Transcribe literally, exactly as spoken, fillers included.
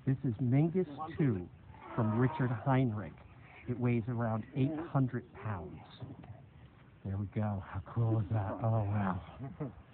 This is Mingus two from Richard Heinrich. It weighs around eight hundred pounds. There we go. How cool is that? Oh, wow.